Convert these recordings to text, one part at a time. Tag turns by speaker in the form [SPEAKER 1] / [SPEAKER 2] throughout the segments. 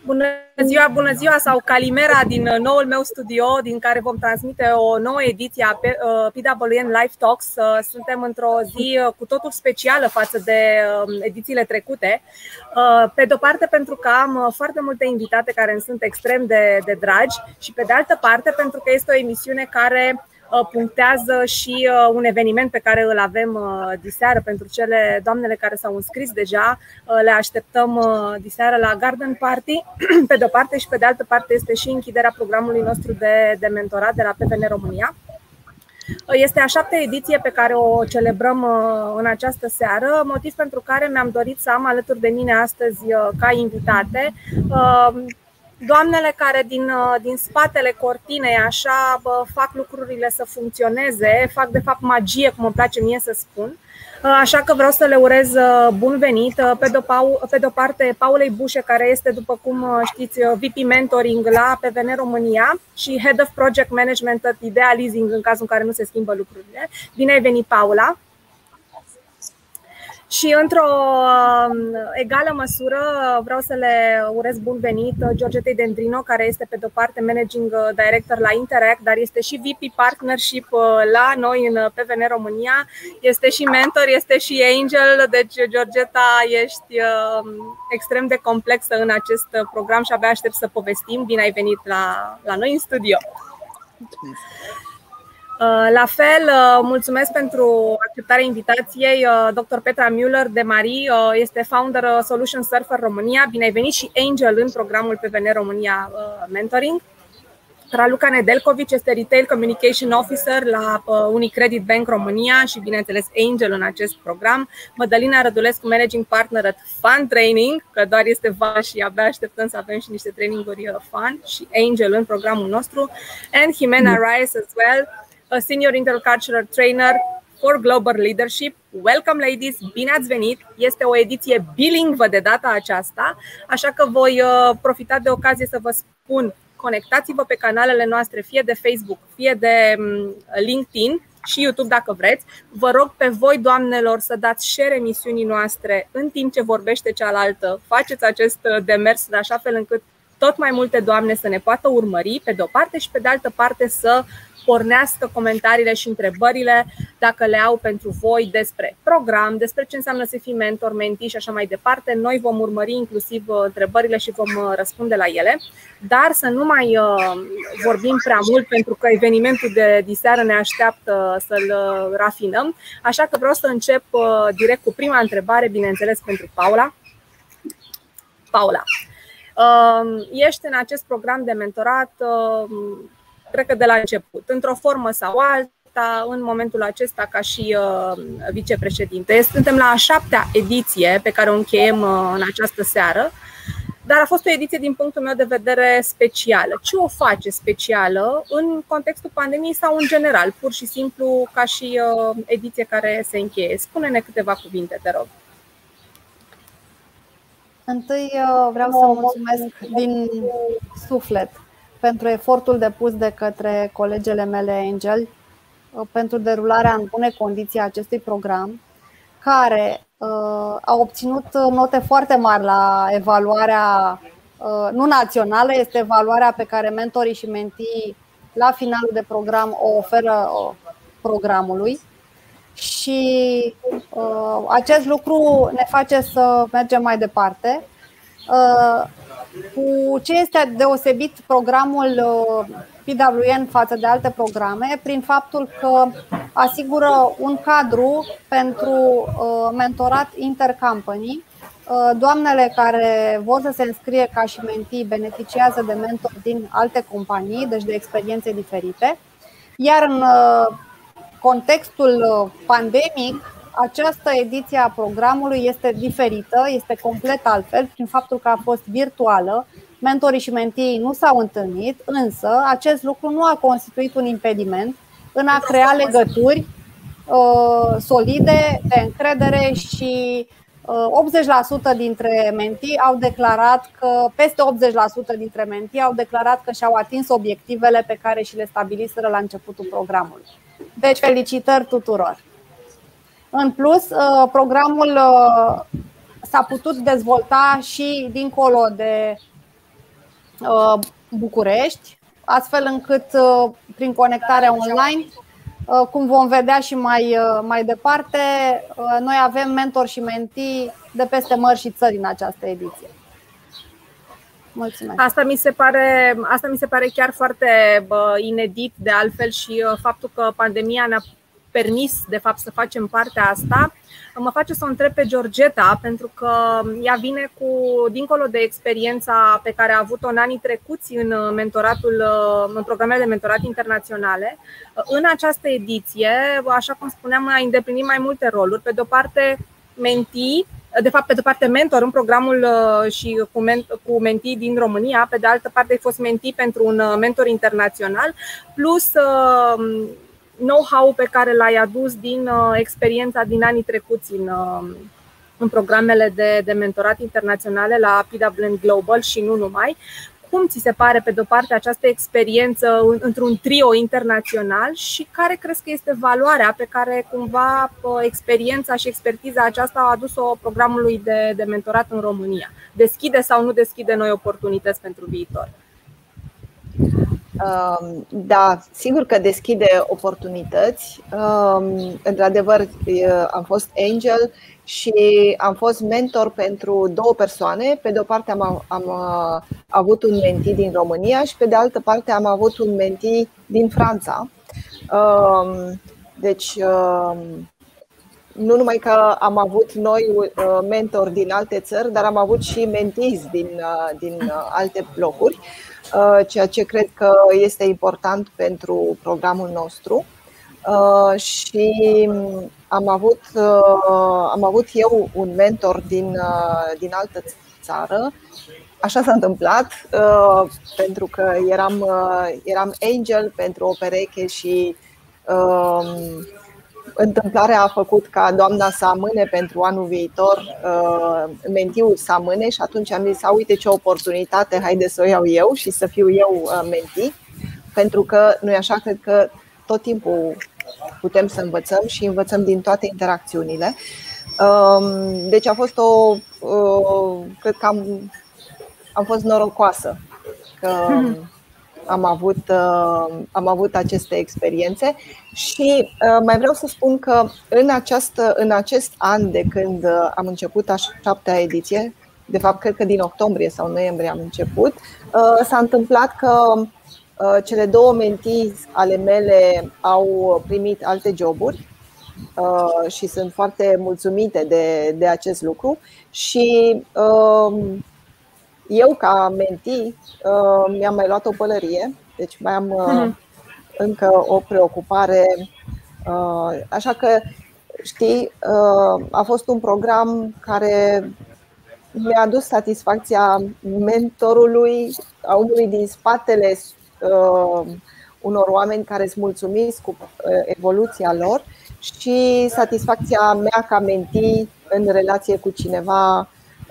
[SPEAKER 1] Bună ziua sau calimera din noul meu studio, din care vom transmite o nouă ediție a PWN Live Talks. Suntem într-o zi cu totul specială față de edițiile trecute. Pe de-o parte pentru că am foarte multe invitate care îmi sunt extrem de dragi și pe de altă parte pentru că este o emisiune care punctează și un eveniment pe care îl avem diseară pentru cele doamnele care s-au înscris deja. Le așteptăm diseară la Garden Party, pe de o parte, și pe de altă parte este și închiderea programului nostru de mentorat de la PWN Romania. Este a 7-a ediție pe care o celebrăm în această seară, motiv pentru care mi-am dorit să am alături de mine astăzi ca invitate doamnele care din spatele cortinei așa fac lucrurile să funcționeze, fac de fapt magie, cum îmi place mie să spun. Așa că vreau să le urez bun venit. Pe de o parte Paulei Buse, care este, după cum știți, VP Mentoring la PWN Romania și Head of Project Management at Idea Leasing, în cazul în care nu se schimbă lucrurile. Bine ai venit, Paula! Și într-o egală măsură vreau să le urez bun venit Georgetei Dendrino, care este pe de o parte Managing Director la Interact, dar este și VP Partnership la noi în PWN Romania, este și mentor, este și angel, deci Georgeta, ești extrem de complexă în acest program și abia aștept să povestim. Bine ai venit la noi în studio! La fel, mulțumesc pentru acceptarea invitației. Dr. Petra Müller-Demary este founder Solutionsurfers Romania. Bine ai venit, și angel în programul PWN Romania Mentoring. Raluca Nedelcovici este Retail Communication Officer la UniCredit Bank Romania și, bineînțeles, angel în acest program. Mădălina Rădulescu, Managing Partner at Fun Training, că doar este vară și abia așteptăm să avem și niște traininguri fun, și angel în programul nostru. And Ximena Reyes as well, a Senior Intercultural Trainer for Global Leadership. Welcome, ladies! Bine ați venit! Este o ediție bilingvă de data aceasta, așa că voi profita de ocazie să vă spun: conectați-vă pe canalele noastre, fie de Facebook, fie de LinkedIn și YouTube dacă vreți. Vă rog pe voi, doamnelor, să dați share emisiunii noastre în timp ce vorbește cealaltă. Faceți acest demers de așa fel încât tot mai multe doamne să ne poată urmări, pe de o parte, și pe de altă parte să pornească comentariile și întrebările, dacă le au pentru voi, despre program, despre ce înseamnă să fii mentor, mentee și așa mai departe. Noi vom urmări inclusiv întrebările și vom răspunde la ele, dar să nu mai vorbim prea mult, pentru că evenimentul de diseară ne așteaptă să-l rafinăm. Așa că vreau să încep direct cu prima întrebare, bineînțeles pentru Paula. Paula, ești în acest program de mentorat, cred că de la început, într-o formă sau alta, în momentul acesta ca și vicepreședinte. Suntem la a 7-a ediție pe care o încheiem în această seară, dar a fost o ediție, din punctul meu de vedere, specială. Ce o face specială în contextul pandemiei sau în general, pur și simplu ca și ediție care se încheie? Spune-ne câteva cuvinte, te rog.
[SPEAKER 2] Întâi vreau să mulțumesc din suflet pentru efortul depus de către colegele mele angel pentru derularea în bune condiții a acestui program, care a obținut note foarte mari la evaluarea nu națională, este evaluarea pe care mentorii și mentii la finalul de program o oferă programului. Și acest lucru ne face să mergem mai departe. Cu ce este deosebit programul PWN față de alte programe? Prin faptul că asigură un cadru pentru mentorat intercompany. Doamnele care vor să se înscrie ca și mentii beneficiază de mentor din alte companii, deci de experiențe diferite. Iar în contextul pandemic, această ediție a programului este diferită, este complet altfel, prin faptul că a fost virtuală. Mentorii și mentii nu s-au întâlnit, însă acest lucru nu a constituit un impediment în a crea legături solide, de încredere, și 80% dintre mentii au declarat că, peste 80% dintre mentii au declarat că și-au atins obiectivele pe care și le stabiliseră la începutul programului. Deci felicitări tuturor! În plus, programul s-a putut dezvolta și dincolo de București, astfel încât prin conectarea online, cum vom vedea și mai departe, noi avem mentori și mentii de peste mări și țări în această ediție. Mulțumesc.
[SPEAKER 1] Asta mi se pare chiar foarte inedit, de altfel, și faptul că pandemia ne-a permis, de fapt, să facem partea asta mă face să o întreb pe Georgeta, pentru că ea vine dincolo de experiența pe care a avut-o în anii trecuți în programele de mentorat internaționale. În această ediție, așa cum spuneam, a îndeplinit mai multe roluri. Pe de o parte, pe de o parte mentor în programul și cu mentii din România, pe de altă parte ai fost mentii pentru un mentor internațional, plus know-how pe care l-ai adus din experiența din anii trecuți în programele de mentorat internaționale la PWN Global și nu numai. Cum ți se pare, pe de-o parte, această experiență într-un trio internațional și care crezi că este valoarea pe care cumva experiența și expertiza aceasta a adus-o programului de mentorat în România? Deschide sau nu deschide noi oportunități pentru viitor?
[SPEAKER 3] Da, sigur că deschide oportunitut. Într-adevăr, am fost angel și am fost mentor pentru două persoane. Pe de o parte am avut un mentee din România și pe de altă parte am avut un mentee din Franța. Deci nu numai că am avut noi mentori din alte țări, dar am avut și mentees din alte locuri, ceea ce cred că este important pentru programul nostru. Și am avut eu un mentor din altă țară. Așa s-a întâmplat, pentru că eram angel pentru o pereche și întâmplarea a făcut ca doamna să amâne pentru anul viitor, mentiul să amâne, și atunci am zis: uite ce oportunitate, haide să o iau eu și să fiu eu mentii. Pentru că, nu-i așa, cred că tot timpul putem să învățăm și învățăm din toate interacțiunile. Deci a fost cred că am fost norocoasă că am avut aceste experiențe. Și mai vreau să spun că în acest an, de când am început a 7-a ediție, de fapt cred că din octombrie sau noiembrie am început, s-a întâmplat că cele două mentii ale mele au primit alte joburi și sunt foarte mulțumite de acest lucru. Și eu, ca mentii, mi-am mai luat o pălărie, deci mai am încă o preocupare. Așa că, știi, a fost un program care mi-a adus satisfacția mentorului, a omului din spatele unor oameni care sunt mulțumiți cu evoluția lor, și satisfacția mea ca mentii în relație cu cineva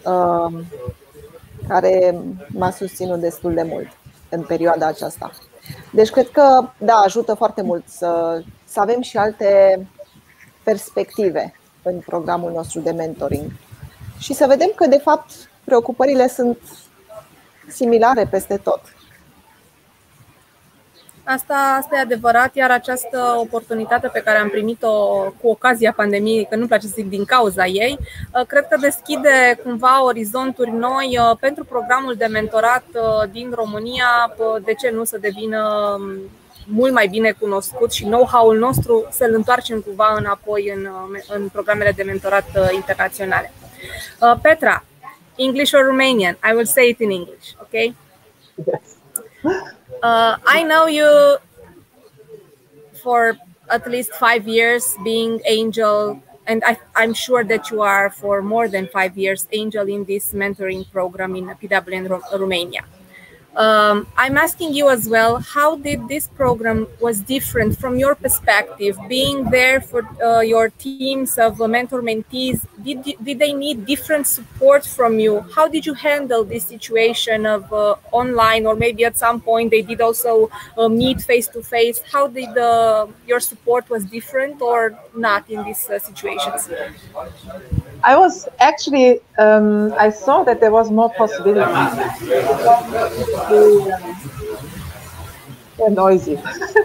[SPEAKER 3] care m-a susținut destul de mult în perioada aceasta. Deci cred că, da, ajută foarte mult să avem și alte perspective în programul nostru de mentoring și să vedem că, de fapt, preocupările sunt similare peste tot.
[SPEAKER 1] Asta e adevărat, iar această oportunitate pe care am primit-o cu ocazia pandemiei, că nu-mi place să zic din cauza ei, cred că deschide cumva orizonturi noi pentru programul de mentorat din România. De ce nu să devină mult mai bine cunoscut și know-how-ul nostru să-l întoarcem cumva înapoi în programele de mentorat internaționale. Petra, English or Romanian? I will say it in English, okay?
[SPEAKER 3] Yes.
[SPEAKER 1] I know you for at least 5 years being angel, and I'm sure that you are for more than 5 years angel in this mentoring program in PWN Romania. I'm asking you as well, how did this program was different from your perspective, being there for your teams of mentor-mentees? Did they need different support from you? How did you handle this situation of online, or maybe at some point they did also meet face-to-face? How did your support was different or not in these situations?
[SPEAKER 4] I was actually, I saw that there was more possibilities. They're noisy.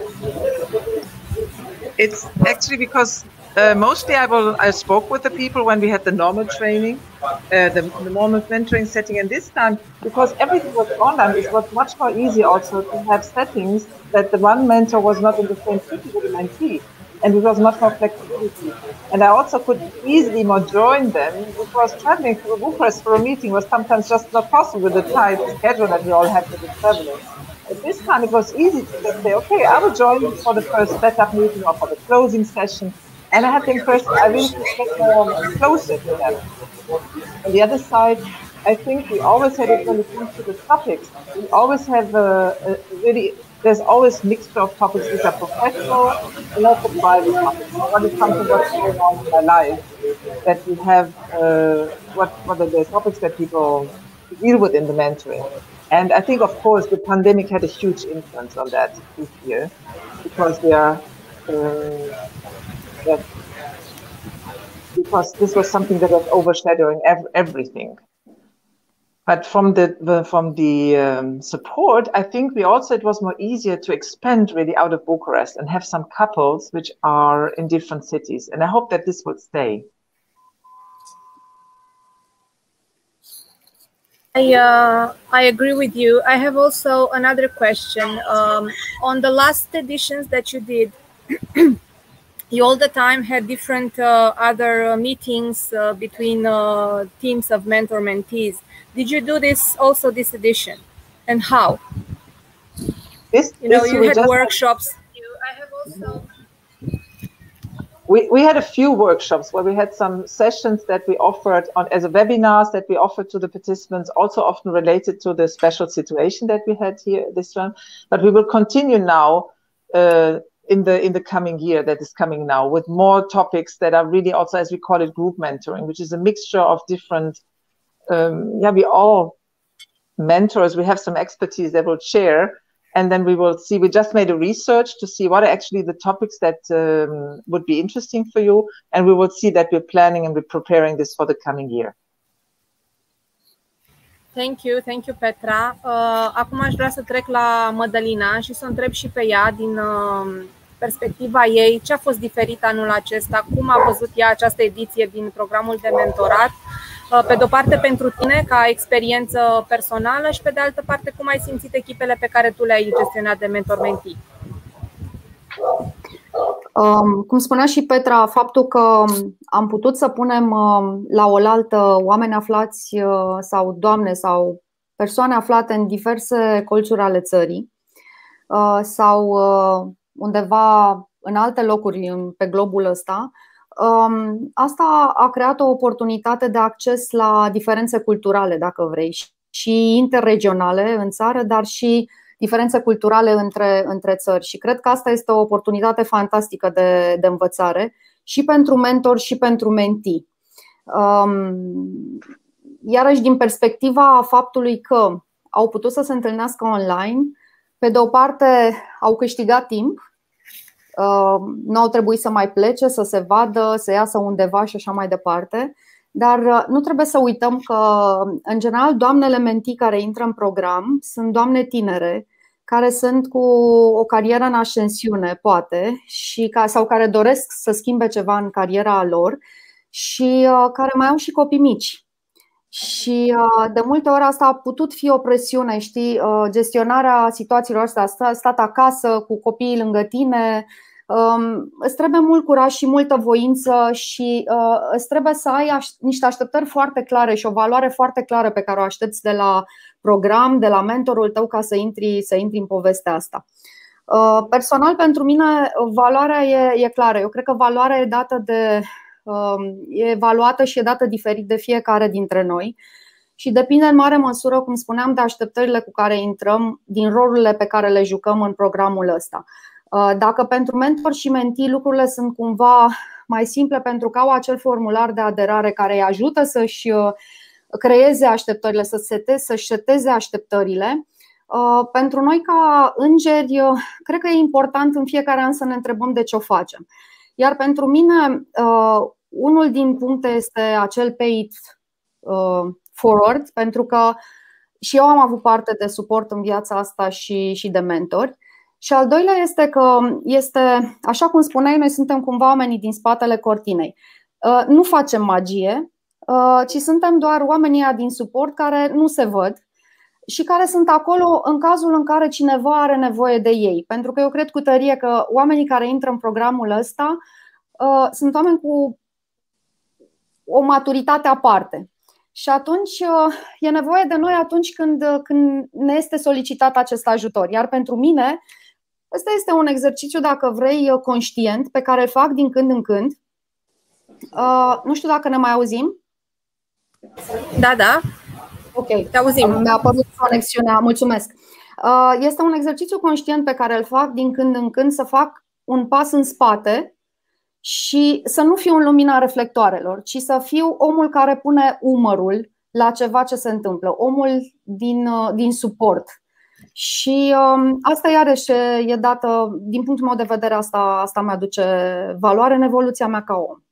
[SPEAKER 4] It's actually because mostly I spoke with the people when we had the normal training, the normal mentoring setting, and this time, because everything was online, it was much more easy also to have settings that the one mentor was not in the same city with the mentee, and it was much more flexibility. And I also could easily more join them, because traveling to Bucharest for a meeting was sometimes just not possible with the tight schedule that we all had with the traveling. At this time, it was easy to just say, okay, I will join for the first setup meeting or for the closing session. And I had the impression I really could get more closer to them. On the other side, I think we always had it when it comes to the topics. We always have there's always a mixture of topics which are professional and also private topics. What is something that's going on in my life that we have, what are the topics that people deal with in the mentoring? And I think, of course, the pandemic had a huge influence on that this year, because because this was something that was overshadowing everything. But from the support, I think it was more easier to expand really out of Bucharest and have some couples which are in different cities. And I hope that this will stay.
[SPEAKER 1] I agree with you. I have also another question. On the last editions that you did, you all the time had different other meetings between teams of mentor-mentees. Did you do this also this edition, and how? You had workshops. I have also.
[SPEAKER 4] We had a few workshops where we had some sessions that we offered as a webinars that we offered to the participants, also often related to the special situation that we had here this one. But we will continue now in the coming year that is coming now with more topics that are really also, as we call it, group mentoring, which is a mixture of different. We all mentors. We have some expertise that we'll share. And then we will see, we just made a research to see what are actually the topics that would be interesting for you. And we will see that we're planning and we're preparing this for the coming year.
[SPEAKER 1] Thank you, Petra. Acum aș vrea să trec la Mădălina și să o întreb și pe ea din perspectiva ei ce a fost diferit anul acesta, cum a văzut ea această ediție din programul de mentorat, pe de o parte pentru tine ca experiență personală și pe de altă parte cum ai simțit echipele pe care tu le-ai gestionat de mentor-mentee.
[SPEAKER 2] Cum spunea și Petra, faptul că am putut să punem la oaltă oameni aflați sau doamne sau persoane aflate în diverse colțuri ale țării sau undeva în alte locuri pe globul ăsta, asta a creat o oportunitate de acces la diferențe culturale, dacă vrei, și interregionale în țară, dar și diferențe culturale între țări. Și cred că asta este o oportunitate fantastică de învățare și pentru mentor și pentru mentee. Iarăși, din perspectiva faptului că au putut să se întâlnească online, pe de o parte au câștigat timp, nu au trebuit să mai plece, să se vadă, să iasă undeva și așa mai departe. Dar nu trebuie să uităm că, în general, doamnele mentee care intră în program sunt doamne tinere care sunt cu o carieră în ascensiune, poate, sau care doresc să schimbe ceva în cariera lor și care mai au și copii mici. Și de multe ori asta a putut fi o presiune, știi, gestionarea situațiilor astea, stat acasă cu copiii lângă tine. Îți trebuie mult curaj și multă voință și îți trebuie să ai niște așteptări foarte clare și o valoare foarte clară pe care o aștepți de la program, de la mentorul tău ca să intri în povestea asta. Personal, pentru mine, valoarea e clară. Eu cred că valoarea e evaluată și e dată diferit de fiecare dintre noi și depinde în mare măsură, cum spuneam, de așteptările cu care intrăm, din rolurile pe care le jucăm în programul ăsta. Dacă pentru mentor și mentee lucrurile sunt cumva mai simple pentru că au acel formular de aderare care îi ajută să-și creeze așteptările, să-și seteze așteptările, pentru noi ca îngeri, cred că e important în fiecare an să ne întrebăm de ce o facem. Iar pentru mine, unul din puncte este acel pay it forward, pentru că și eu am avut parte de suport în viața asta și de mentori. Și al doilea este că este, așa cum spuneai, noi suntem cumva oamenii din spatele cortinei. Nu facem magie, ci suntem doar oamenii din suport care nu se văd și care sunt acolo în cazul în care cineva are nevoie de ei. Pentru că eu cred cu tărie că oamenii care intră în programul ăsta sunt oameni cu o maturitate aparte. Și atunci e nevoie de noi atunci când ne este solicitat acest ajutor. Iar pentru mine, ăsta este un exercițiu, dacă vrei, conștient, pe care îl fac din când în când. Nu știu dacă ne mai auzim.
[SPEAKER 1] Da.
[SPEAKER 2] Ok,
[SPEAKER 1] te auzim.
[SPEAKER 2] Mi-a apărut conexiunea, mulțumesc. Este un exercițiu conștient pe care îl fac din când în când, să fac un pas în spate și să nu fiu în lumina reflectoarelor, ci să fiu omul care pune umărul la ceva ce se întâmplă, omul din suport. Și asta iarăși e dată, din punctul meu de vedere, asta mi-aduce valoare în evoluția mea ca om.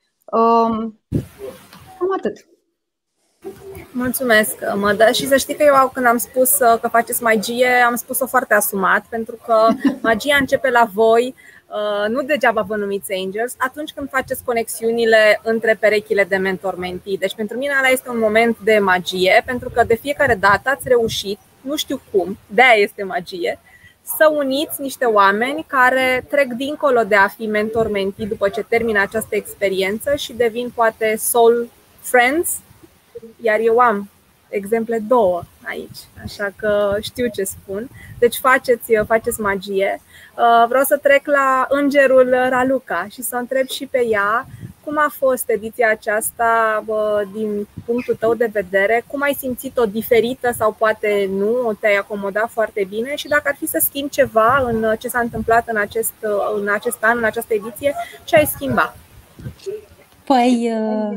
[SPEAKER 2] Cam atât.
[SPEAKER 1] Mulțumesc, Mădă. Și să știi că eu, când am spus că faceți magie, am spus-o foarte asumat, pentru că magia începe la voi. Nu degeaba vă numiți angels atunci când faceți conexiunile între perechile de mentor-mentee. Deci pentru mine ăla este un moment de magie, pentru că de fiecare dată ați reușit, nu știu cum, de-aia este magie, să uniți niște oameni care trec dincolo de a fi mentor-mentee după ce termină această experiență și devin poate soul friends. Iar eu am exemple 2 aici, așa că știu ce spun. Deci faceți magie. Vreau să trec la îngerul Raluca și să o întreb și pe ea cum a fost ediția aceasta din punctul tău de vedere, cum ai simțit-o diferită sau poate nu, te-ai acomodat foarte bine și dacă ar fi să schimbi ceva în ce s-a întâmplat în acest an, în această ediție, ce ai schimba?
[SPEAKER 5] Păi,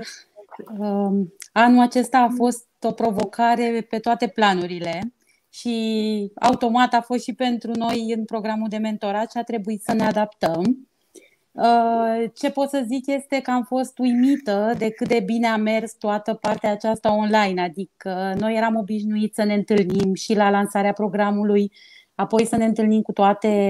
[SPEAKER 5] anul acesta a fost o provocare pe toate planurile și automat a fost și pentru noi în programul de mentorat și a trebuit să ne adaptăm. Ce pot să zic este că am fost uimită de cât de bine a mers toată partea aceasta online, adică noi eram obișnuiți să ne întâlnim și la lansarea programului, apoi să ne întâlnim cu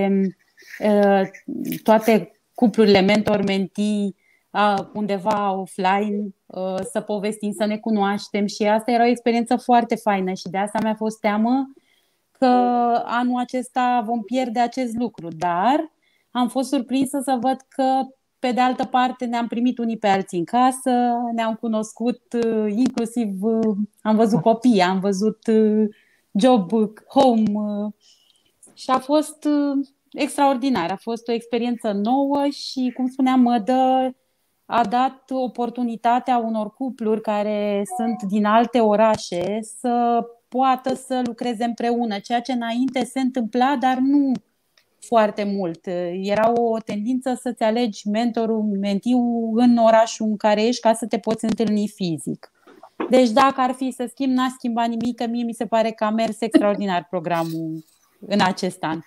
[SPEAKER 5] toate cuplurile mentor-mentee undeva offline, să povestim, să ne cunoaștem și asta era o experiență foarte faină și de asta mi-a fost teamă că anul acesta vom pierde acest lucru, dar am fost surprinsă să văd că pe de altă parte ne-am primit unii pe alții în casă, ne-am cunoscut, inclusiv am văzut copii, am văzut job, home și a fost extraordinar, a fost o experiență nouă și, cum spuneam, Mădă a dat oportunitatea unor cupluri care sunt din alte orașe să poată să lucreze împreună, ceea ce înainte se întâmpla, dar nu foarte mult. Era o tendință să-ți alegi mentorul, mentiu în orașul în care ești ca să te poți întâlni fizic. Deci dacă ar fi să schimb, n-a schimbat nimic, că mie mi se pare că a mers extraordinar programul în acest an.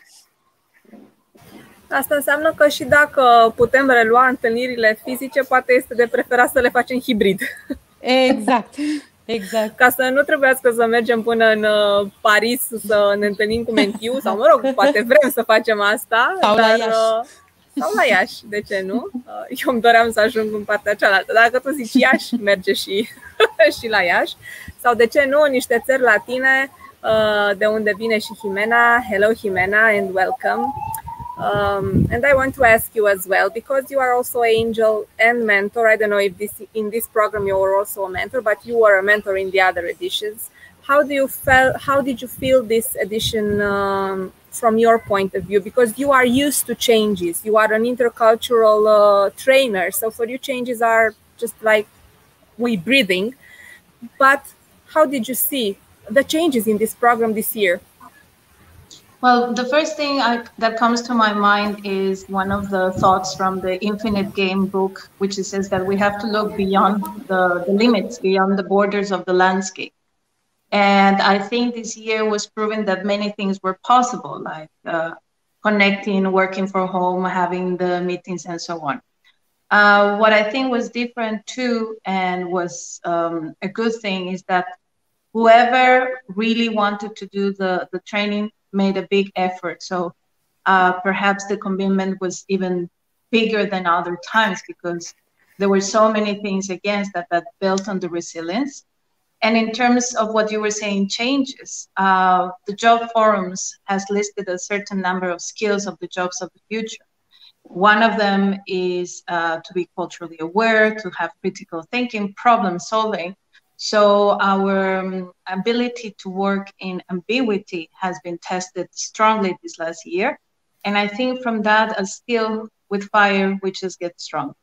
[SPEAKER 1] Asta înseamnă că și dacă putem relua întâlnirile fizice, poate este de preferat să le facem hibrid.
[SPEAKER 5] Exact.
[SPEAKER 1] Ca să nu trebuiască să mergem până în Paris să ne întâlnim cu mentiu, sau mă rog, poate vrem să facem asta.
[SPEAKER 5] Sau la Iași.
[SPEAKER 1] Sau la Iași, de ce nu? Eu îmi doream să ajung în partea cealaltă. Dacă tu zici Iași, merge și la Iași. Sau de ce nu, în niște țări latine, de unde vine și Ximena. Hello Ximena and welcome. And I want to ask you as well, because you are also angel and mentor. I don't know if in this program you were also a mentor, but you were a mentor in the other editions. How did you feel this edition from your point of view? Because you are used to changes. You are an intercultural trainer, so for you changes are just like we breathing. But how did you see the changes in this program this year?
[SPEAKER 6] Well, the first thing that comes to my mind is one of the thoughts from the Infinite Game book, which says that we have to look beyond the limits, beyond the borders of the landscape. And I think this year was proven that many things were possible, like connecting, working from home, having the meetings, and so on. What I think was different too, and was a good thing, is that whoever really wanted to do the training made a big effort. So perhaps the commitment was even bigger than other times, because there were so many things against that built on the resilience. And in terms of what you were saying, changes, the job forums has listed a certain number of skills of the jobs of the future. One of them is to be culturally aware, to have critical thinking, problem solving. So our ability to work in ambiguity has been tested strongly this last year. And I think from that, a skill with fire, which just gets stronger.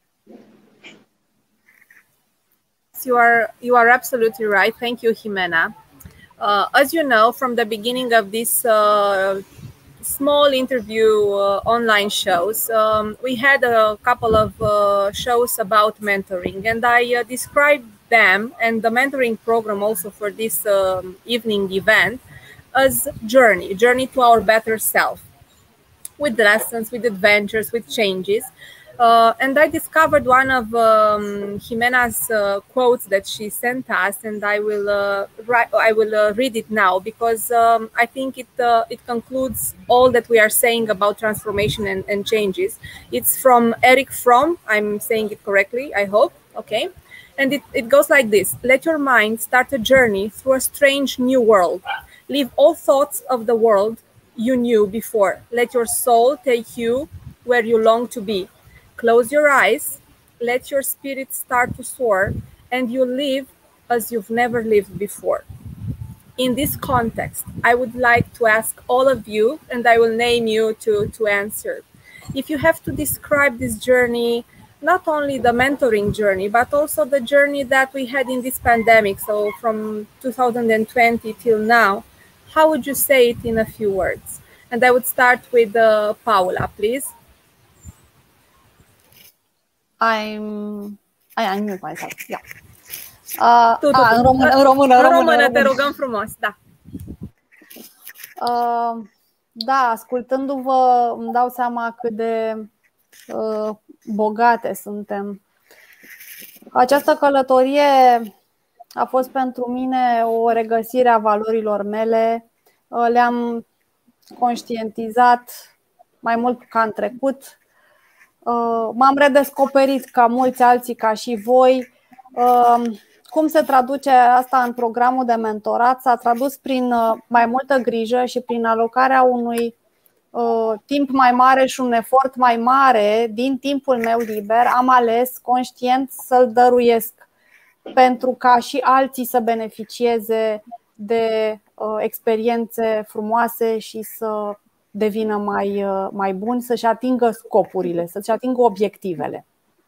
[SPEAKER 1] You are absolutely right. Thank you, Ximena. As you know, from the beginning of this small interview online shows, we had a couple of shows about mentoring, and I described them and the mentoring program also for this evening event as journey to our better self, with lessons, with adventures, with changes. And I discovered one of Ximena's quotes that she sent us, and I will read it now, because I think it concludes all that we are saying about transformation and changes. It's from Eric Fromm. I'm saying it correctly, I hope. Okay. And it goes like this: let your mind start a journey through a strange new world. Leave all thoughts of the world you knew before. Let your soul take you where you long to be. Close your eyes, let your spirit start to soar, and you live as you've never lived before. In this context, I would like to ask all of you, and I will name you to answer. If you have to describe this journey, not only the mentoring journey, but also the journey that we had in this pandemic, so from 2020 till now, how would you say it in a few words? And I would start with Paula, please.
[SPEAKER 2] I mute myself. Yeah. În română,
[SPEAKER 1] te rugăm frumos, da.
[SPEAKER 2] Da, ascultându-vă îmi dau seama cât de bogate suntem. Această călătorie a fost pentru mine o regăsire a valorilor mele. Le-am conștientizat mai mult ca în trecut. M-am redescoperit ca mulți alții, ca și voi. Cum se traduce asta în programul de mentorat? S-a tradus prin mai multă grijă și prin alocarea unui timp mai mare și un efort mai mare din timpul meu liber. Am ales conștient să-l dăruiesc pentru ca și alții să beneficieze de experiențe frumoase și să devină mai buni, să-și atingă scopurile, să-și atingă obiectivele.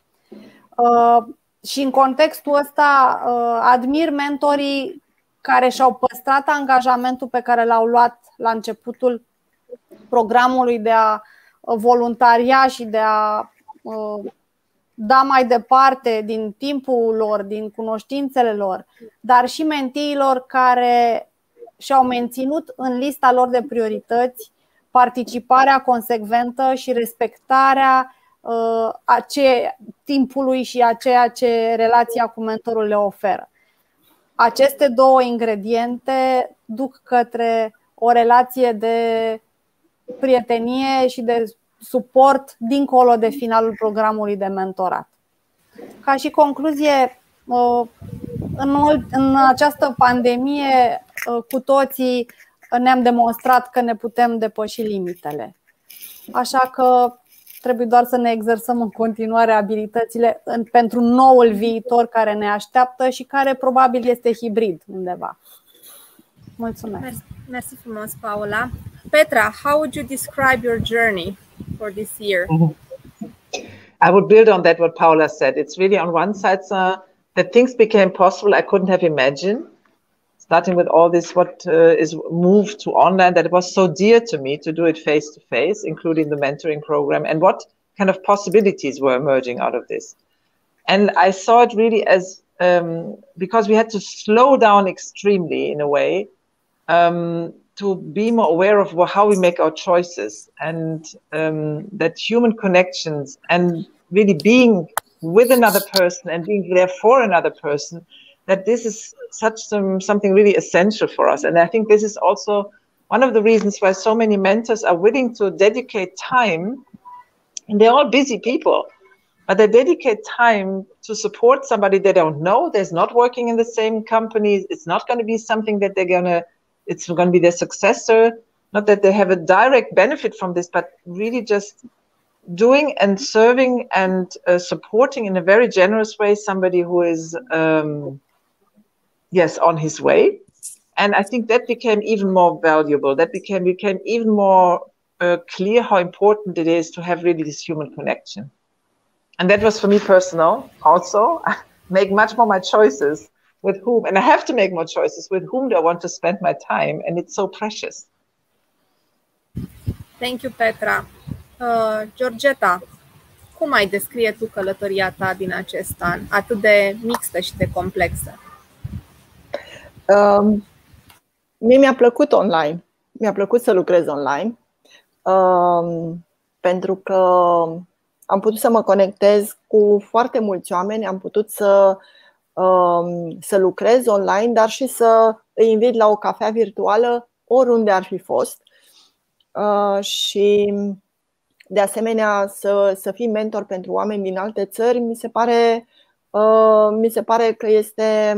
[SPEAKER 2] Și în contextul ăsta admir mentorii care și-au păstrat angajamentul pe care l-au luat la începutul programului de a voluntaria și de a da mai departe din timpul lor, din cunoștințele lor, dar și mentiilor care și-au menținut în lista lor de priorități participarea consecventă și respectarea timpului și a ceea ce relația cu mentorul le oferă. Aceste două ingrediente duc către o relație de prietenie și de suport dincolo de finalul programului de mentorat. Ca și concluzie, în această pandemie cu toții ne-am demonstrat că ne putem depăși limitele. Așa că trebuie doar să ne exersăm în continuare abilitățile pentru noul viitor care ne așteaptă și care probabil este hibrid undeva. Mulțumesc.
[SPEAKER 1] Mersi frumos, Paula. Petra, how would you describe your journey for this year?
[SPEAKER 4] I would build on that what Paula said. It's really on one side that things became possible I couldn't have imagined. Starting with all this, what is moved to online, that it was so dear to me to do it face to face, including the mentoring program, and what kind of possibilities were emerging out of this. And I saw it really as, because we had to slow down extremely in a way, to be more aware of how we make our choices, and that human connections and really being with another person and being there for another person, that this is something really essential for us. And I think this is also one of the reasons why so many mentors are willing to dedicate time, and they're all busy people, but they dedicate time to support somebody they don't know, there's not working in the same company, it's not going to be something that it's going to be their successor, not that they have a direct benefit from this, but really just doing and serving and supporting in a very generous way somebody who is on his way. And I think that became even more valuable. That became even more clear how important it is to have really this human connection. And that was for me personal also. I make much more my choices with whom, and I have to make more choices with whom do I want to spend my time, and it's so precious.
[SPEAKER 1] Thank you, Petra. Georgeta, cum ai descrie tu călătoria ta din acest an, atât de mixtă și de complexă?
[SPEAKER 3] Mie mi-a plăcut online. Mi-a plăcut să lucrez online, pentru că am putut să mă conectez cu foarte mulți oameni, am putut să lucrez online, dar și să îi invit la o cafea virtuală oriunde ar fi fost. Și de asemenea să fii mentor pentru oameni din alte țări, mi se pare că este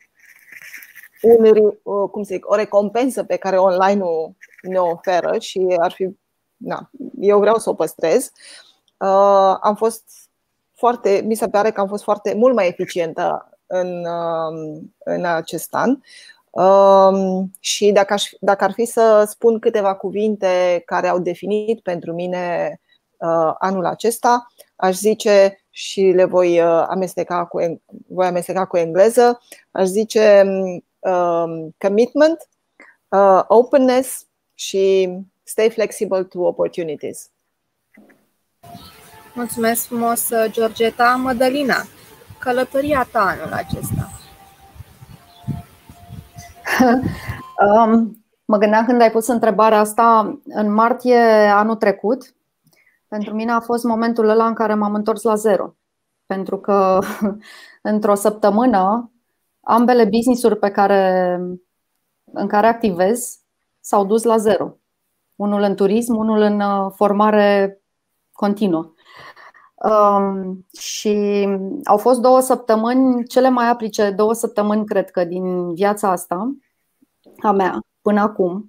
[SPEAKER 3] o recompensă pe care online-ul ne oferă și eu vreau să o păstrez. Mi se pare că am fost mult mai eficientă în acest an. Și dacă ar fi să spun câteva cuvinte care au definit pentru mine anul acesta, aș zice, și le voi amesteca cu engleză, aș zice commitment, openness și stay flexible to opportunities.
[SPEAKER 1] Mulțumesc frumos, Georgeta. Mădălina, călătoria ta anul acesta?
[SPEAKER 2] Mă gândeam când ai pus întrebarea asta, în martie anul trecut, pentru mine a fost momentul ăla în care m-am întors la zero. Pentru că într-o săptămână ambele business-uri în care activez s-au dus la zero. Unul în turism, unul în formare continuă. Și au fost 2 săptămâni, cele mai aprice 2 săptămâni, cred că, din viața asta a mea până acum,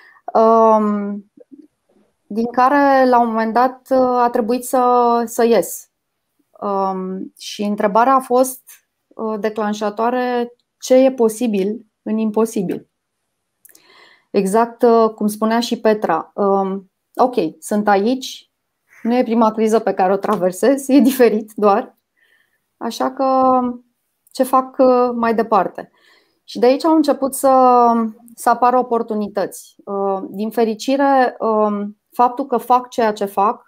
[SPEAKER 2] din care la un moment dat a trebuit să ies. Și întrebarea a fost declanșatoare: ce e posibil în imposibil? Exact cum spunea și Petra. Ok, sunt aici, nu e prima criză pe care o traversez, e diferit doar. Așa că ce fac mai departe? Și de aici au început să apară oportunități. Din fericire, faptul că fac ceea ce fac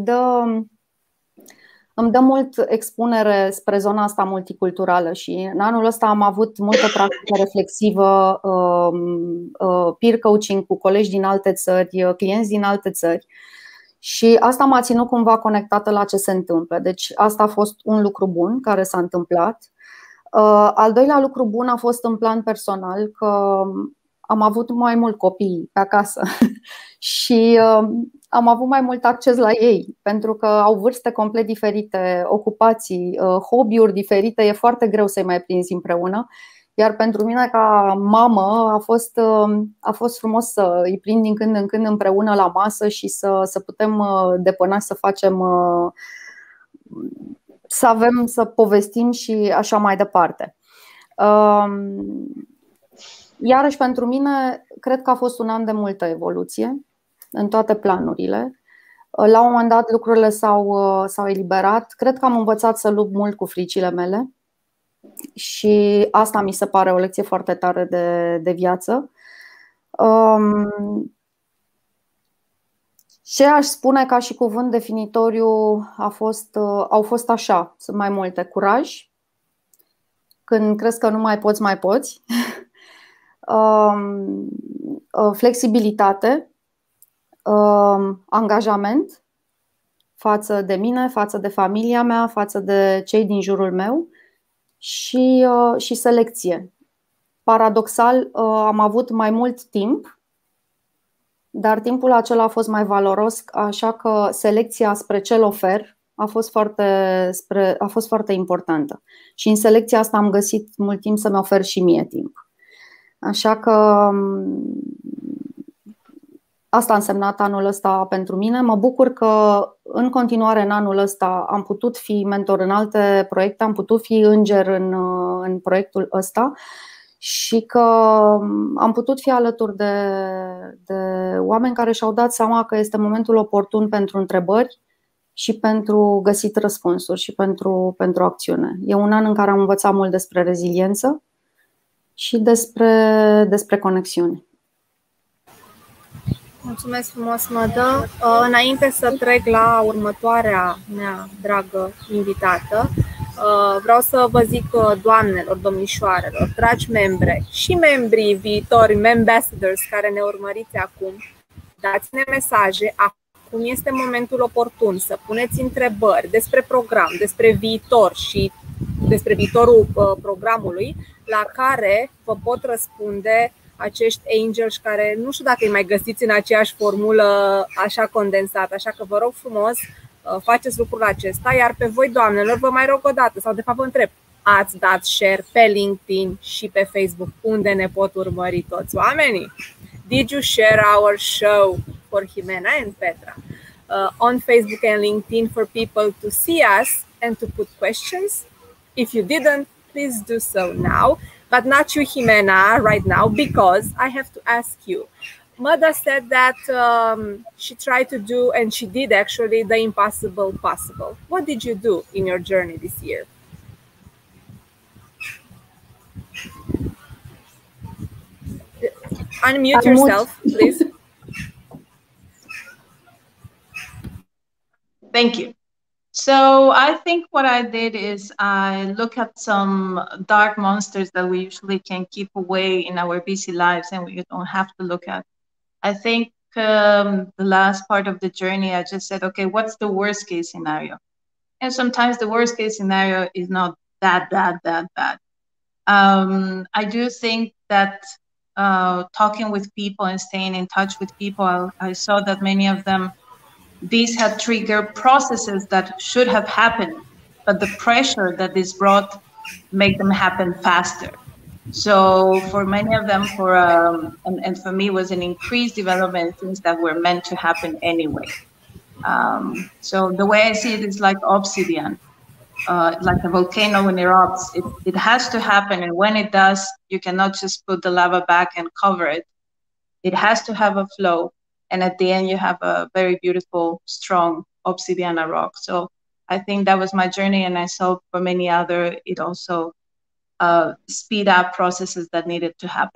[SPEAKER 2] îmi dă mult expunere spre zona asta multiculturală și în anul ăsta am avut multă practică reflexivă, peer coaching cu colegi din alte țări, clienți din alte țări. Și asta m-a ținut cumva conectată la ce se întâmplă. Deci asta a fost un lucru bun care s-a întâmplat. Al doilea lucru bun a fost în plan personal, că am avut mai mult copii pe acasă și am avut mai mult acces la ei, pentru că au vârste complet diferite, ocupații, hobby-uri diferite, e foarte greu să-i mai prinzi împreună. Iar pentru mine ca mamă a fost frumos să îi prind din când în când împreună la masă și să putem depăna, să facem, să povestim și așa mai departe. Iarăși pentru mine cred că a fost un an de multă evoluție în toate planurile. La un moment dat lucrurile s-au eliberat. Cred că am învățat să lupt mult cu fricile mele. Și asta mi se pare o lecție foarte tare de viață. Ce aș spune ca și cuvânt definitoriu au fost așa, sunt mai multe: curaj, când crezi că nu mai poți, mai poți, flexibilitate, angajament, față de mine, față de familia mea, față de cei din jurul meu și selecție. Paradoxal, am avut mai mult timp, dar timpul acela a fost mai valoros, așa că selecția spre ce-l ofer a fost foarte importantă. Și în selecția asta am găsit mult timp să-mi ofer și mie timp. Așa că asta a însemnat anul ăsta pentru mine. Mă bucur că în continuare în anul ăsta am putut fi mentor în alte proiecte, am putut fi înger în proiectul ăsta și că am putut fi alături de oameni care și-au dat seama că este momentul oportun pentru întrebări și pentru găsit răspunsuri și pentru acțiune. E un an în care am învățat mult despre reziliență și despre conexiuni.
[SPEAKER 1] Mulțumesc frumos, Mădă. Înainte să trec la următoarea mea dragă invitată, vreau să vă zic, doamnelor, domnișoarelor, dragi membre și membrii viitori, membassadors care ne urmăriți acum, dați-ne mesaje. Acum este momentul oportun să puneți întrebări despre program, despre viitor și despre viitorul programului, la care vă pot răspunde acești angels care nu știu dacă îi mai găsiți în aceeași formulă așa condensată. Așa că vă rog frumos, faceți lucrul acesta. Iar pe voi, doamnelor, vă mai rog o dată, sau de fapt vă întreb, ați dat share pe LinkedIn și pe Facebook, unde ne pot urmări toți oamenii? Did you share our show for Ximena and Petra on Facebook and LinkedIn for people to see us and to put questions? If you didn't, please do so now. But not you, Ximena, right now, because I have to ask you. Mădă said that she tried to do, and she did actually, the impossible possible. What did you do in your journey this year? Unmute yourself, please.
[SPEAKER 6] Thank you. So I think what I did is I look at some dark monsters that we usually can keep away in our busy lives and we don't have to look at. I think the last part of the journey, I just said, okay, what's the worst case scenario? And sometimes the worst case scenario is not that bad. I do think that talking with people and staying in touch with people, I saw that many of them, these had triggered processes that should have happened, but the pressure that this brought make them happen faster. So for many of them, and for me, was an increased development in things that were meant to happen anyway. So the way I see it is like obsidian, like a volcano when it erupts. It has to happen, and when it does, you cannot just put the lava back and cover it. It has to have a flow. And at the end, you have a very beautiful, strong obsidiana rock. So I think that was my journey. And I saw for many other, it also speed up processes that needed to happen.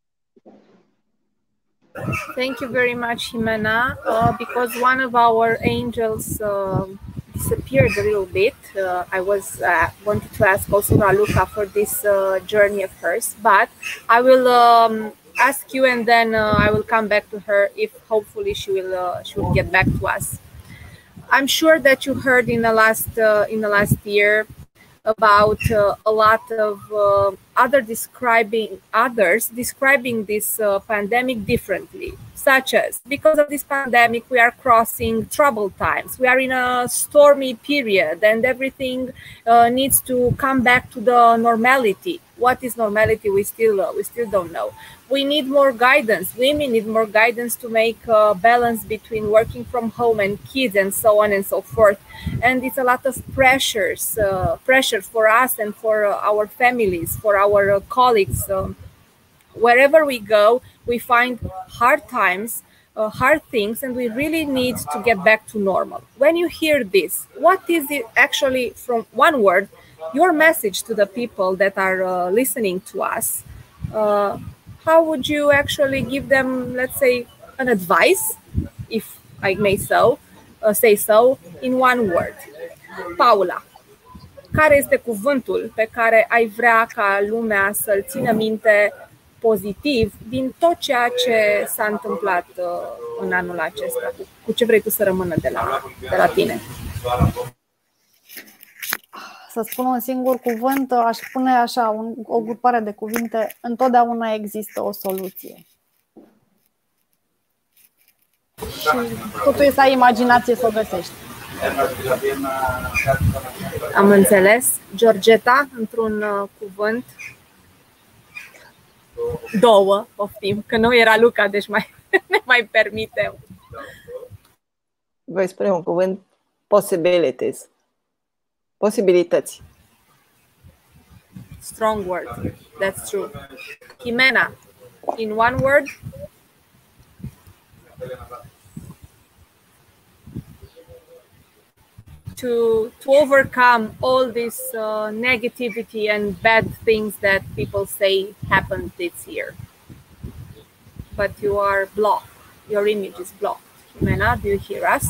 [SPEAKER 1] Thank you very much, Ximena. Because one of our angels disappeared a little bit. I was wanted to ask also Raluca for this journey of hers, but I will ask you, and then I will come back to her if hopefully she will get back to us. I'm sure that you heard in the last year about a lot of others describing this pandemic differently, such as, because of this pandemic we are crossing troubled times, we are in a stormy period, and everything needs to come back to the normality. What is normality? We still don't know. We need more guidance. Women need more guidance to make a balance between working from home and kids and so on and so forth. And it's a lot of pressure for us and for our families, for our colleagues. Wherever we go, we find hard times, hard things, and we really need to get back to normal. When you hear this, what is it actually, from one word, your message to the people that are listening to us? How would you actually give them, let's say, an advice, if I may say so, in one word? Paula, care este cuvântul pe care ai vrea ca lumea să-l țină minte pozitiv din tot ceea ce s-a întâmplat în anul acesta? Cu ce vrei tu să rămână de la tine?
[SPEAKER 2] Să spun un singur cuvânt, aș spune așa, o grupare de cuvinte: întotdeauna există o soluție. Și totul e să ai imaginație să o găsești.
[SPEAKER 1] Am înțeles. Georgeta, într-un cuvânt? Două, poftim, că nu era Raluca, deci ne mai permitem.
[SPEAKER 3] Voi spune un cuvânt: possibilities. Posibilități.
[SPEAKER 1] Strong word. That's true. Ximena, in one word? To overcome all this negativity and bad things that people say happened this year. But you are blocked. Your image is blocked. Ximena, do you hear us?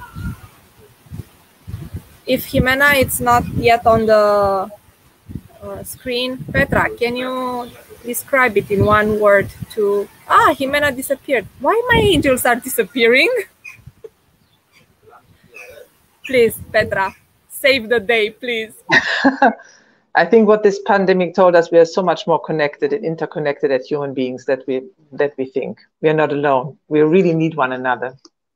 [SPEAKER 1] If Ximena it's not yet on the screen, Petra, can you describe it in one word to... Ximena disappeared. Why my angels are disappearing? Please, Petra, save the day, please.
[SPEAKER 4] I think what this pandemic told us, we are so much more connected and interconnected as human beings that we think. We are not alone. We really need one another.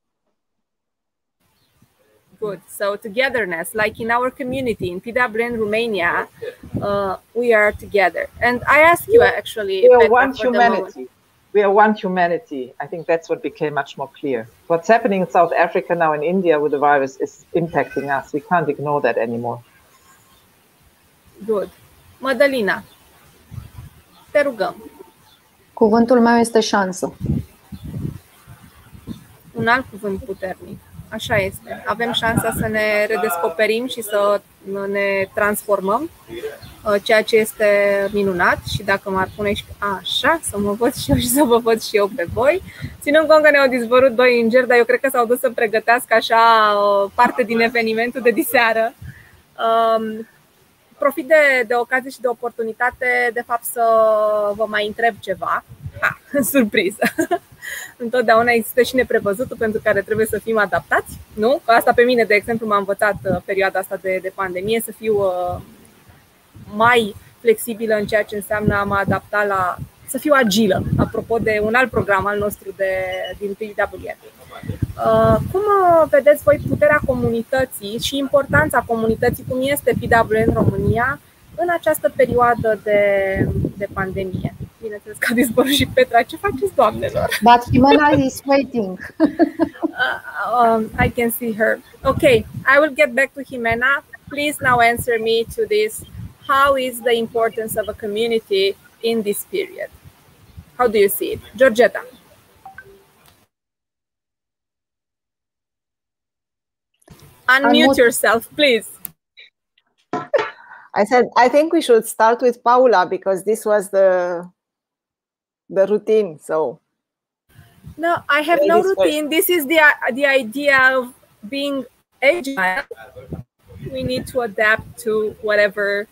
[SPEAKER 1] Good. So togetherness, like in our community in PWN Romania, we are together. And I ask you actually,
[SPEAKER 4] we are
[SPEAKER 1] Petra,
[SPEAKER 4] one humanity. We are one humanity. I think that's what became much more clear. What's happening in South Africa now, in India with the virus, is impacting us. We can't ignore that anymore.
[SPEAKER 1] Good. Mădălina, te rugăm.
[SPEAKER 7] Cuvântul meu este șansă.
[SPEAKER 1] Un alt cuvânt puternic. Așa este. Avem șansa să ne redescoperim și să ne transformăm, ceea ce este minunat. Și dacă m-ar pune și așa, să mă văd și eu și să vă văd și eu pe voi. Ținând cont că ne-au dispărut doi îngeri, dar eu cred că s-au dus să pregătească așa parte din evenimentul de diseară. Profit de ocazie și de oportunitate, de fapt, să vă mai întreb ceva. Surpriză! Întotdeauna există și neprevăzutul pentru care trebuie să fim adaptați, nu? Asta pe mine, de exemplu, m-a învățat perioada asta de pandemie să fiu mai flexibilă în ceea ce înseamnă a mă adapta să fiu agilă, apropo de un alt program al nostru din PWN. Cum vedeți voi puterea comunității și importanța comunității, cum este PWN România, în această perioadă de pandemie? Bineînțeles că a dispărut și Petra. Ce faceți, doamnelor?
[SPEAKER 7] But Ximena is waiting.
[SPEAKER 1] I can see her. Okay, I will get back to Ximena. Please now answer me to this. How is the importance of a community in this period? How do you see it? Georgeta. Unmute yourself, please.
[SPEAKER 3] I think we should start with Paula because this was the routine. So
[SPEAKER 1] no, I have no routine. This is the idea of being agile. We need to adapt to whatever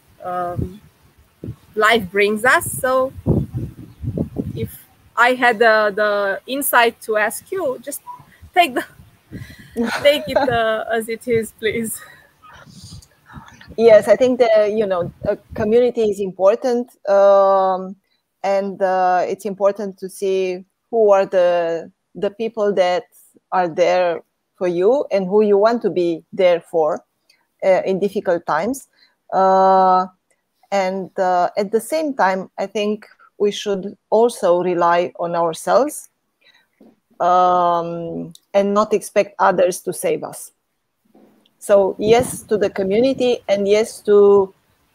[SPEAKER 1] life brings us. So if I had the insight to ask you, just take it as it is, please.
[SPEAKER 3] Yes, I think a community is important, and it's important to see who are the people that are there for you and who you want to be there for in difficult times. And at the same time, I think we should also rely on ourselves and not expect others to save us. So yes to the community, and yes to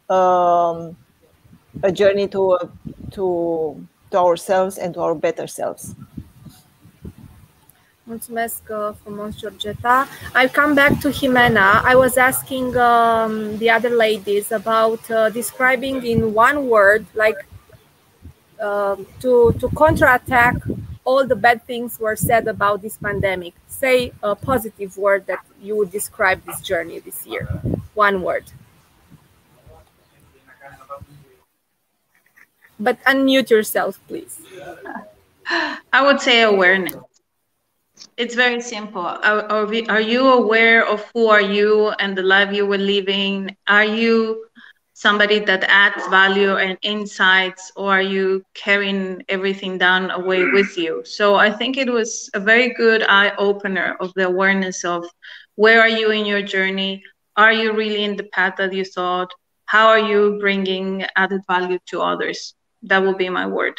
[SPEAKER 3] a journey to ourselves and to our better selves.
[SPEAKER 1] Mulțumesc frumos, Georgeta. I'll come back to Ximena. I was asking the other ladies about describing in one word, like to counterattack all the bad things were said about this pandemic. Say a positive word that you would describe this journey this year. One word. But unmute yourself, please.
[SPEAKER 6] I would say awareness. It's very simple. Are you aware of who are you and the life you were living? Are you somebody that adds value and insights, or are you carrying everything down away with you? So I think it was a very good eye opener of the awareness of where are you in your journey? Are you really in the path that you thought? How are you bringing added value to others? That will be my word.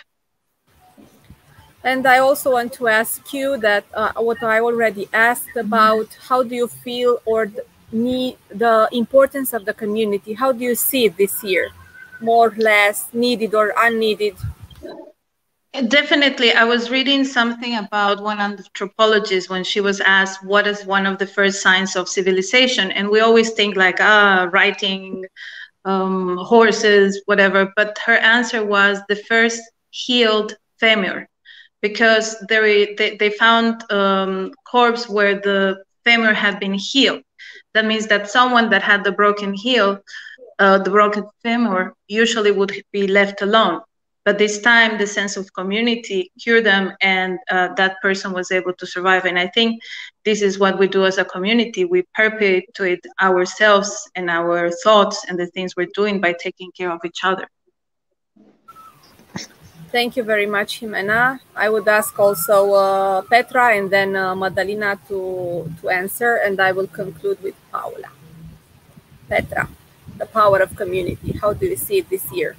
[SPEAKER 1] And I also want to ask you that what I already asked about, how do you feel or the importance of the community? How do you see it this year? More or less needed or unneeded?
[SPEAKER 6] Definitely. I was reading something about one anthropologist when she was asked what is one of the first signs of civilization. And we always think like, writing, horses, whatever. But her answer was the first healed femur. Because they found corpse where the femur had been healed. That means that someone that had the broken heel, the broken femur, usually would be left alone. But this time, the sense of community cured them, and that person was able to survive. And I think this is what we do as a community. We perpetuate ourselves and our thoughts and the things we're doing by taking care of each other.
[SPEAKER 1] Thank you very much, Ximena. I would ask also Petra and then Mădălina to answer, and I will conclude with Paula. Petra, the power of community. How do you see it this year?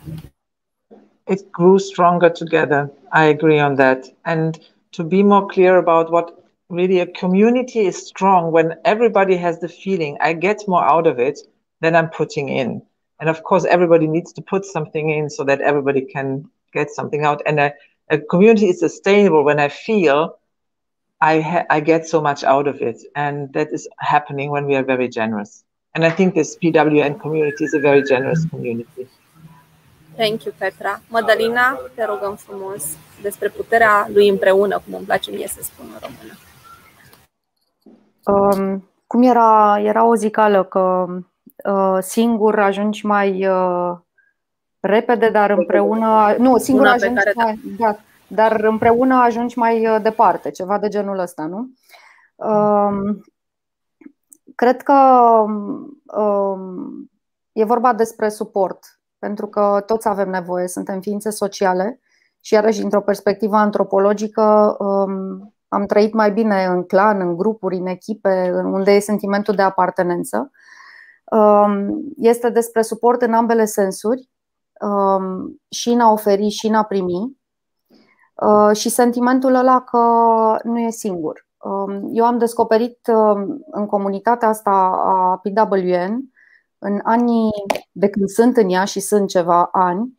[SPEAKER 4] It grew stronger together. I agree on that. And to be more clear about what really a community is strong, when everybody has the feeling, I get more out of it than I'm putting in. And of course, everybody needs to put something in so that everybody can get something out. And a community is sustainable when I feel I get so much out of it. And that is happening when we are very generous. And I think this PWN community is a very generous community.
[SPEAKER 1] Thank you, Petra. Mădălina, te rugăm frumos despre puterea lui împreună, cum îmi place mie să spun în română.
[SPEAKER 7] Cum era o zicală că singur ajungi mai repede, dar împreună singur ajungi dar împreună ajungi mai departe, ceva de genul ăsta, nu? Cred că e vorba despre suport, pentru că toți avem nevoie, suntem ființe sociale și iarăși dintr-o perspectivă antropologică am trăit mai bine în clan, în grupuri, în echipe, unde e sentimentul de apartenență. Este despre suport în ambele sensuri, și în a oferi și în a primi, și sentimentul ăla că nu e singur. Eu am descoperit în comunitatea asta a PWN, în anii de când sunt în ea și sunt ceva ani,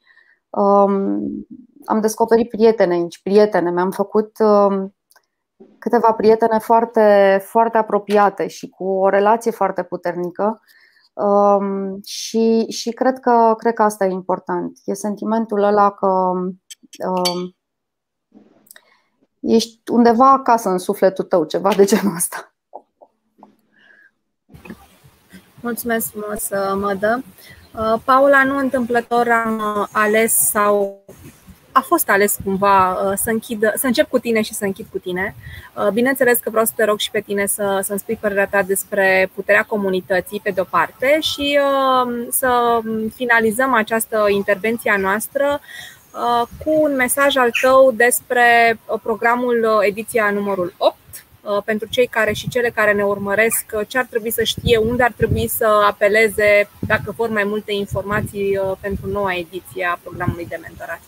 [SPEAKER 7] am descoperit prietene aici, mi-am făcut câteva prietene foarte, foarte apropiate și cu o relație foarte puternică. Și cred că asta e important. E sentimentul ăla că ești undeva acasă în sufletul tău, ceva de genul ăsta.
[SPEAKER 1] Mulțumesc frumos, Mădă. Paula, nu întâmplător am ales sau a fost ales cumva să încep cu tine și să închid cu tine. Bineînțeles că vreau să te rog și pe tine să-mi spui părerea ta despre puterea comunității pe de-o parte și să finalizăm această intervenție a noastră cu un mesaj al tău despre programul ediția numărul 8, pentru cei care și cele care ne urmăresc, ce ar trebui să știe, unde ar trebui să apeleze dacă vor mai multe informații pentru noua ediție a programului de mentorat.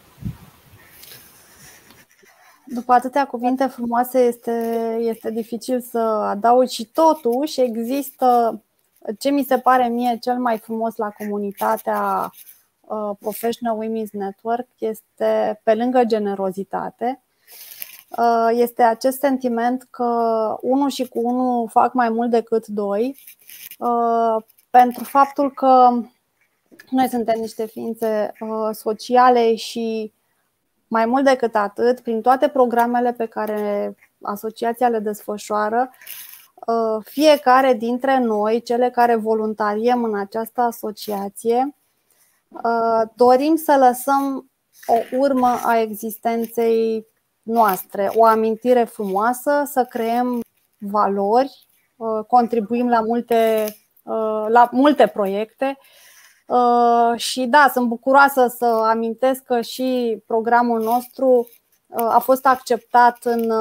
[SPEAKER 2] După atâtea cuvinte frumoase este dificil să adaug și totuși există ce mi se pare mie cel mai frumos la comunitatea Professional Women's Network, este pe lângă generozitate, este acest sentiment că unul și cu unul fac mai mult decât doi, pentru faptul că noi suntem niște ființe sociale și mai mult decât atât, prin toate programele pe care asociația le desfășoară, fiecare dintre noi, cele care voluntariem în această asociație, dorim să lăsăm o urmă a existenței noastre, o amintire frumoasă, să creăm valori, contribuim la multe proiecte. Și da, sunt bucuroasă să amintesc că și programul nostru a fost acceptat în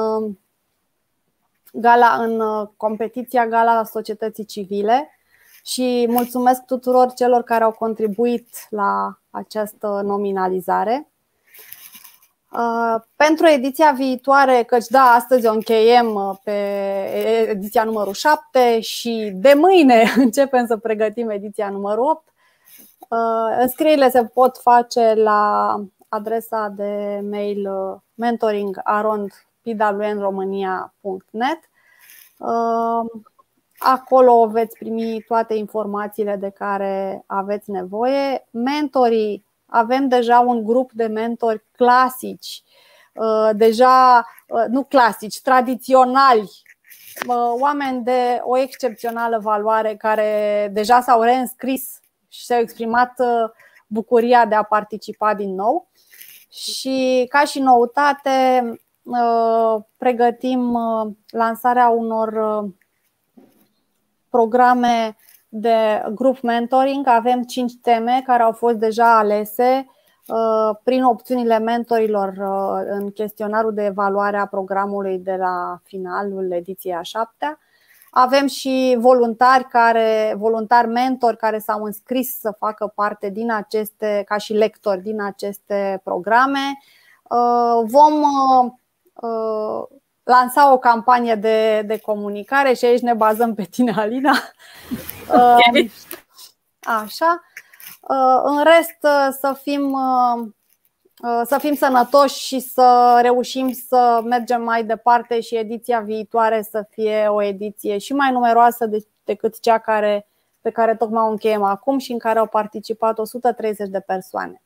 [SPEAKER 2] competiția Gala Societății Civile și mulțumesc tuturor celor care au contribuit la această nominalizare. Pentru ediția viitoare, căci da, astăzi o încheiem pe ediția numărul 7 și de mâine începem să pregătim ediția numărul 8. Înscrierile se pot face la adresa de mail mentoring@pwnromania.net. Acolo veți primi toate informațiile de care aveți nevoie. Mentorii, avem deja un grup de mentori clasici, nu clasici, tradiționali, oameni de o excepțională valoare care deja s-au reînscris și s-au exprimat bucuria de a participa din nou. Și ca și noutate pregătim lansarea unor programe de group mentoring. Avem 5 teme care au fost deja alese prin opțiunile mentorilor în chestionarul de evaluare a programului de la finalul ediției a 7-a. Avem și voluntari mentori care s-au înscris să facă parte din aceste, ca și lectori din aceste programe. Vom lansa o campanie de comunicare și aici ne bazăm pe tine, Alina. Așa. În rest, să fim sănătoși și să reușim să mergem mai departe și ediția viitoare să fie o ediție și mai numeroasă decât cea pe care tocmai o încheiem acum și în care au participat 130 de persoane.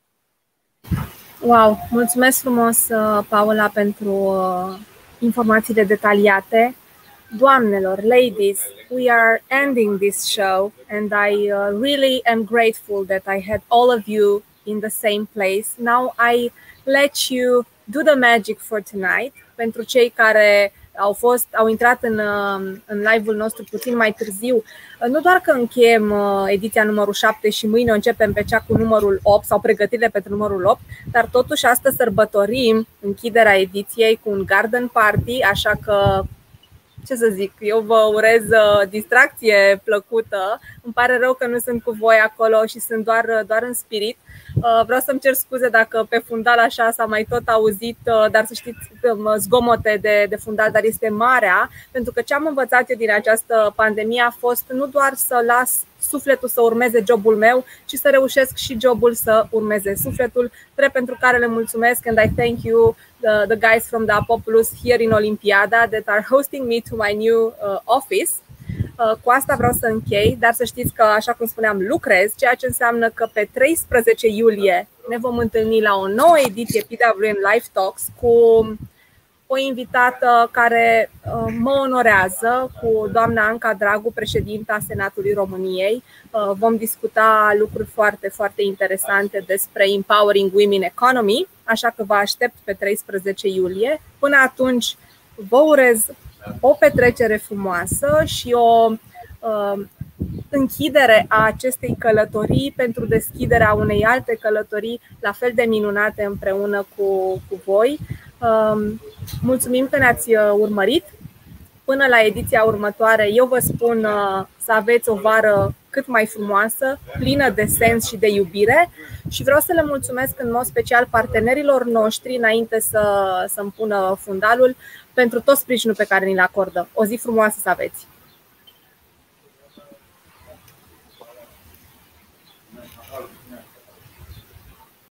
[SPEAKER 1] Wow! Mulțumesc frumos, Paula, pentru informațiile detaliate. Doamnelor, ladies, we are ending this show and I really am grateful that I had all of you in the same place. Now I let you do the magic for tonight. Pentru cei care au intrat în live-ul nostru puțin mai târziu, nu doar că încheiem ediția numărul 7 și mâine începem pe cea cu numărul 8 sau pregătirile pentru numărul 8, dar totuși astăzi sărbătorim închiderea ediției cu un garden party, așa că ce să zic, eu vă urez distracție plăcută. Îmi pare rău că nu sunt cu voi acolo și sunt doar în spirit. Vreau să-mi cer scuze dacă pe fundal așa s-a mai tot auzit, dar să știți, zgomote de fundal, dar este marea, pentru că ce am învățat eu din această pandemie a fost nu doar să las sufletul să urmeze jobul meu, ci să reușesc și jobul să urmeze sufletul, drept pentru care le mulțumesc and I thank you the guys from the Apopoulos here in Olimpiada that are hosting me to my new office. Cu asta vreau să închei, dar să știți că, așa cum spuneam, lucrez, ceea ce înseamnă că pe 13 iulie ne vom întâlni la o nouă ediție PWN Life Talks cu o invitată care mă onorează, cu doamna Anca Dragu, președinta Senatului României. Vom discuta lucruri foarte, foarte interesante despre Empowering Women Economy, așa că vă aștept pe 13 iulie. Până atunci vă urez o petrecere frumoasă și o închidere a acestei călătorii pentru deschiderea unei alte călătorii la fel de minunate împreună cu voi. Mulțumim că ne-ați urmărit. Până la ediția următoare, eu vă spun să aveți o vară cât mai frumoasă, plină de sens și de iubire și vreau să le mulțumesc în mod special partenerilor noștri, înainte să-mi pună fundalul, pentru tot sprijinul pe care ni-l acordă. O zi frumoasă să aveți!